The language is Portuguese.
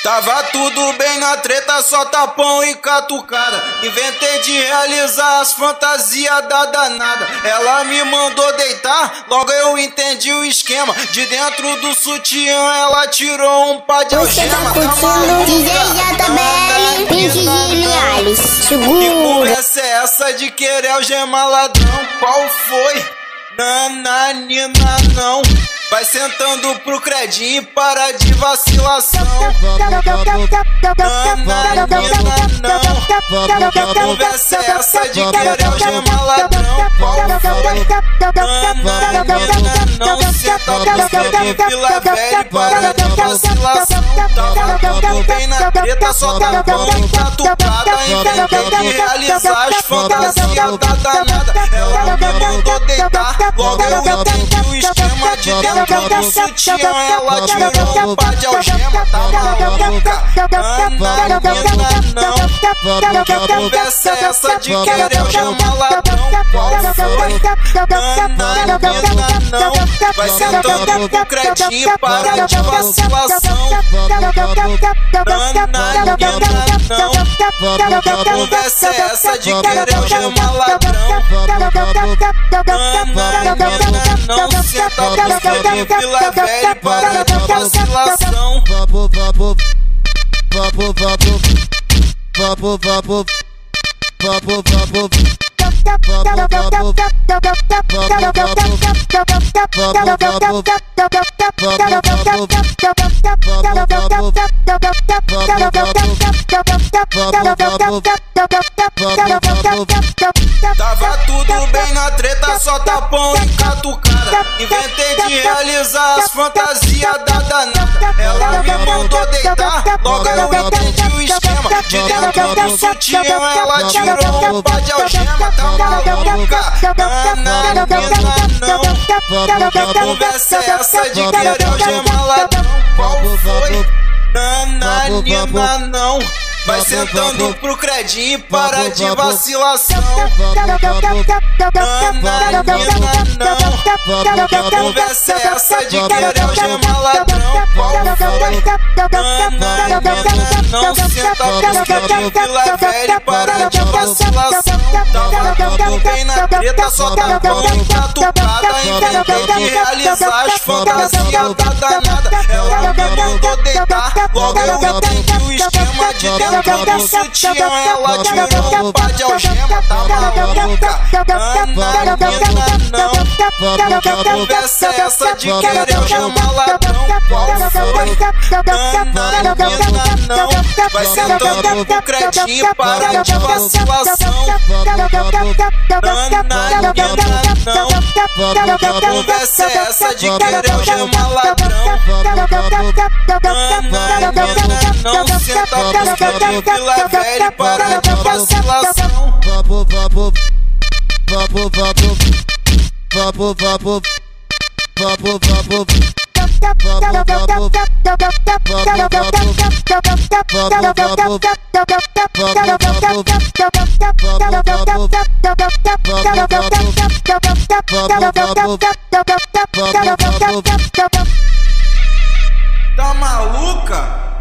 Tava tudo bem na treta, só tapão e catucada. Inventei de realizar as fantasias da danada. Ela me mandou deitar, logo eu entendi o esquema. De dentro do sutiã ela tirou um pá de algema. Você tá curtindo DJ JBL, Pink Geniales. Segura. Que conversa é essa de querer algemar ladrão? Qual foi? Nananina não. Vai sentando pro credinho e para de vacilação. Nananina não. Que conversa é essa de querer algemar ladrão? Qual foi? Nananina não. Senta pro credinho, Vila Velha e para de vacilação. Tava tudo bem na treta, só tapão e catucada. Inventei de realizar as fantasias da danada. Ela me mandou deitar, logo eu entendi o esquema. De dentro do sutiã ela tirou um pá de algema. Tá maluca? Nananina não. Que conversa é essa de querer algemar ladrão? Qual foi? Nananina não. Vai sentando pro credinho, para de vacilação. Nananina não. Que conversa é essa de querer algemar ladrão? Nananina não. Senta pro credinho, Vila Velha e para de vacilação. Tava tudo bem na treta, só tapão e catucada. Inventei de realizar as fantasias da danada. Ela me mandou deitar, logo eu entendi o esquema. De dentro do sutiã ela tirou um pá de algema. Tá maluca? Nananina não. Que conversa é essa de querer algemar ladrão? Qual foi? Nananina não. Vai sentando pro credinho e para de vacilação. Nananina não. Que conversa é essa de querer algemar ladrão? Qual foi? Nananina não. Senta pro credinho, Vila Velha e para de vacilação. Tava tudo bem na treta, só tapão e catucada. Inventei de realizar as fantasias da danada. Ela me mandou deitar, logo eu entendi o esquema. De dentro do sutiã ela tirou um pá de algema. Tá maluca? Nananina não. Que conversa é essa de querer algemar ladrão? Qual foi? Nananina não. Vai sentando pro credinho e para de vacilação. Nananina não. Que conversa é essa de querer algemar ladrão? Nananina não. Senta pro credinho, Vila Velha e para de vacilação. Tá maluca?